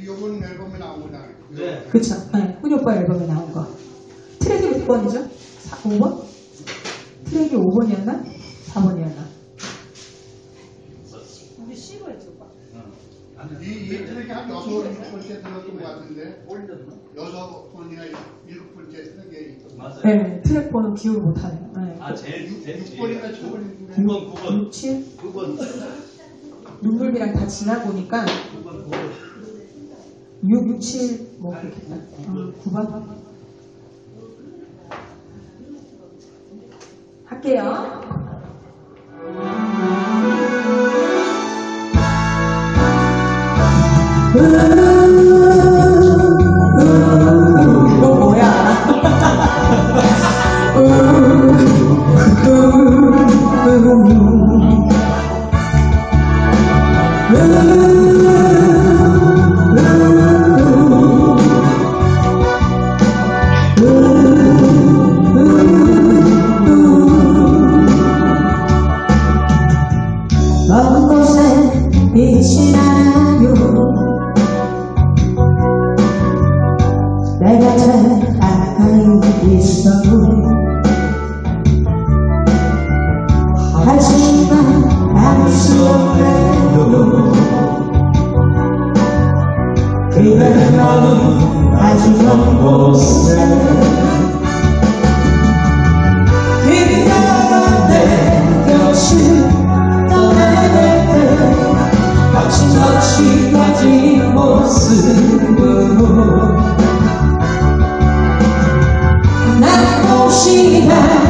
요번 앨범에 나온 거잖아요. 네. 그쵸. 네. 훈이 오빠 앨범에 나온 거. 트랙이 몇 번이죠? 5번? 트랙이 5번이었나? 4번이었나? 우리 C로 했지 오빠. 이 트랙이 한 6번째 들었던 것 같은데 6번이나 7번째 트랙에 맞아요. 네. 트랙 번호 기억을 못하네요. 네. 아, 제일 6번이나 7번인데 9번. 6, 7? 9번. 눈물비랑 다 지나보니까 9번. 6, 6, 7, 뭐 그렇겠다. 9번? 할게요. 이거 뭐야? 먼 곳에 빛이 나요. 내가 제일 가까이 있어도 하지만 알 수 없네요. 그대 너는 아직 먼 곳에 기다려 내 곁을 떠나갈 때 거침없이 가진 모습으로 난 혹시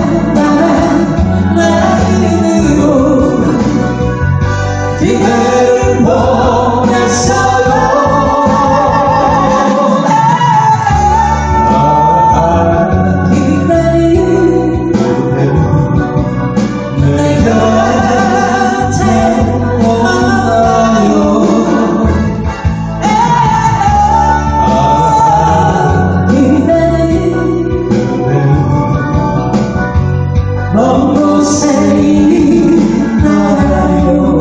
나란 마음으로 그대를 보냈어요. 그대를 내 곁에 만나요. 먼 곳에 있나요?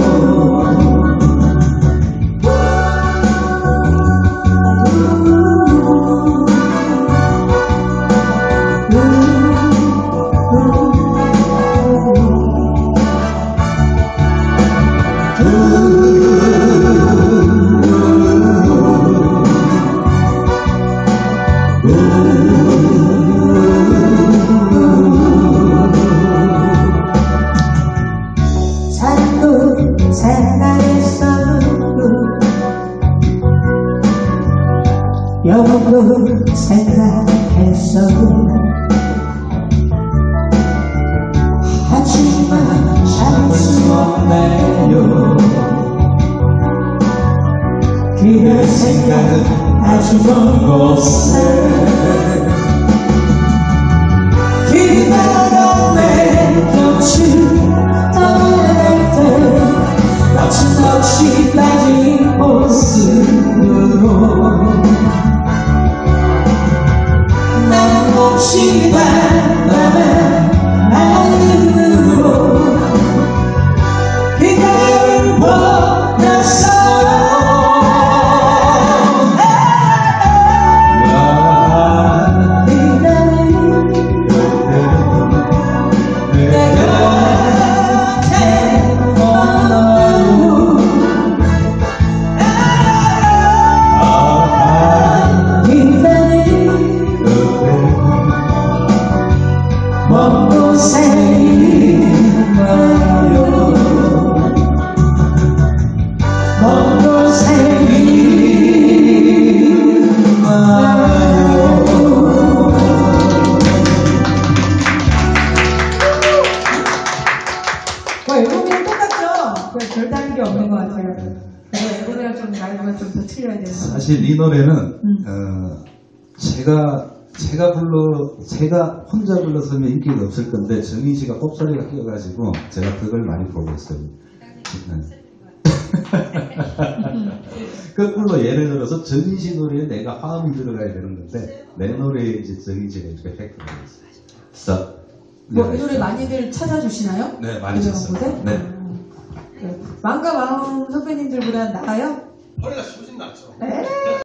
자꾸 생각했어도 영원도 생각했어도 하지만 참을 수 없네요. 그대 생각은 아주 먼 곳에 기다려 내 곁을 떠나갈 때 거침없이 가진 모습으로 난 혹시 너의 마음으로 그대를 보냈어요. 먼 곳에 있나요? 먼 곳에 있나요? 뭐 앨범이랑 똑같죠? 별 다른 게 없는 것 같아요. 그래서 앨범이랑 좀 나이가 좀 더 틀려야 되는. 사실 이 노래는 제가 혼자 불렀으면 인기가 없을 건데 정인 씨가 꼽소리가 끼어가지고 제가 그걸 많이 보고 있어요. 거꾸로 예를 들어서 정인 씨 노래에 내가 화음이 들어가야 되는 건데 내 노래에 이제 정인 씨가 이렇게 획득을 했어요. 뭐 이 노래 많이들 찾아주시나요? 네, 많이 찾습니다. 네. 망가 마음 선배님들보다 나아요? 허리가 훨씬 낫죠. 네.